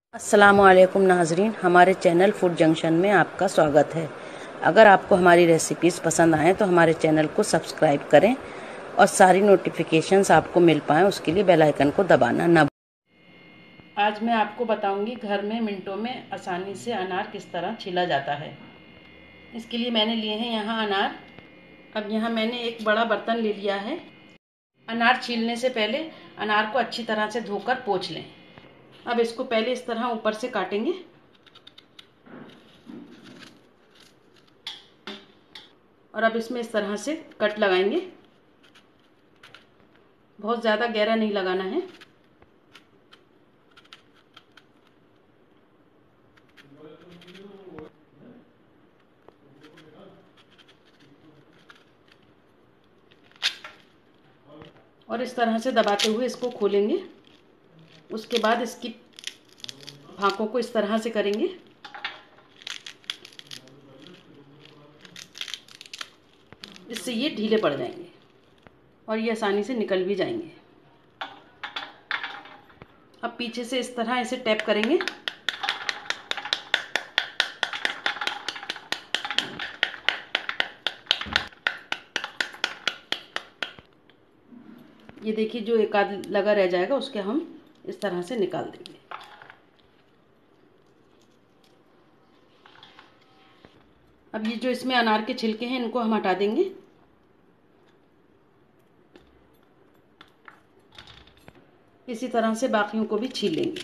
अस्सलामुअलैकुम नाजरीन, हमारे चैनल फूड जंक्शन में आपका स्वागत है। अगर आपको हमारी रेसिपीज़ पसंद आएँ तो हमारे चैनल को सब्सक्राइब करें और सारी नोटिफिकेशंस आपको मिल पाएँ उसके लिए बेल आइकन को दबाना ना भूलें। आज मैं आपको बताऊंगी घर में मिनटों में आसानी से अनार किस तरह छीला जाता है। इसके लिए मैंने लिए हैं यहाँ अनार। अब यहाँ मैंने एक बड़ा बर्तन ले लिया है। अनार छीलने से पहले अनार को अच्छी तरह से धोकर पोंछ लें। अब इसको पहले इस तरह ऊपर से काटेंगे और अब इसमें इस तरह से कट लगाएंगे। बहुत ज़्यादा गहरा नहीं लगाना है। और इस तरह से दबाते हुए इसको खोलेंगे। उसके बाद इसकी फांकों को इस तरह से करेंगे। इससे ये ढीले पड़ जाएंगे और ये आसानी से निकल भी जाएंगे। अब पीछे से इस तरह इसे टैप करेंगे। ये देखिए, जो एक आध लगा रह जाएगा उसके हम इस तरह से निकाल देंगे। अब ये जो इसमें अनार के छिलके हैं इनको हम हटा देंगे। इसी तरह से बाकियों को भी छील लेंगे।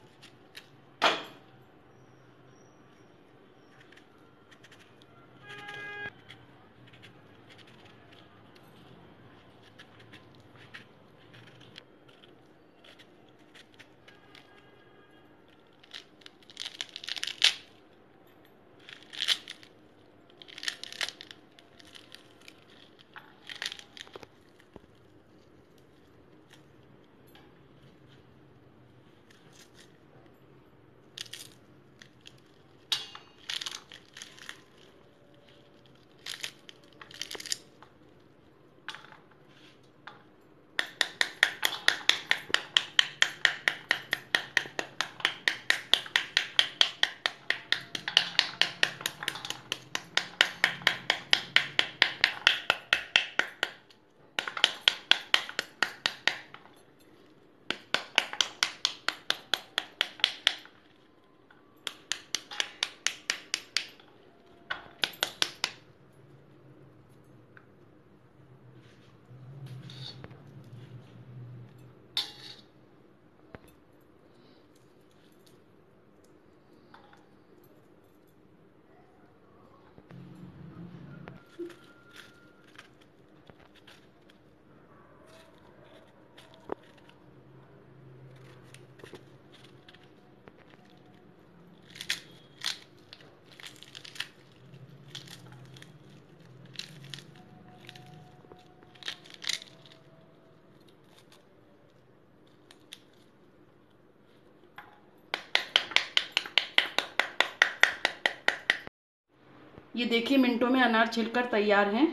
ये देखिए, मिनटों में अनार छिलकर तैयार हैं।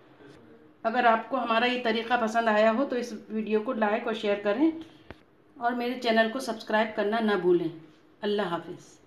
अगर आपको हमारा ये तरीका पसंद आया हो तो इस वीडियो को लाइक और शेयर करें और मेरे चैनल को सब्सक्राइब करना ना भूलें। अल्लाह हाफिज़।